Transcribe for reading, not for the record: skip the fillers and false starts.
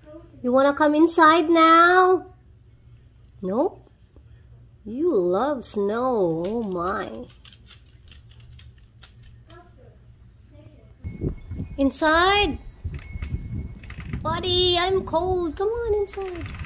You wanna come inside now? Nope. You love snow. Oh my. Inside? Buddy, I'm cold. Come on inside.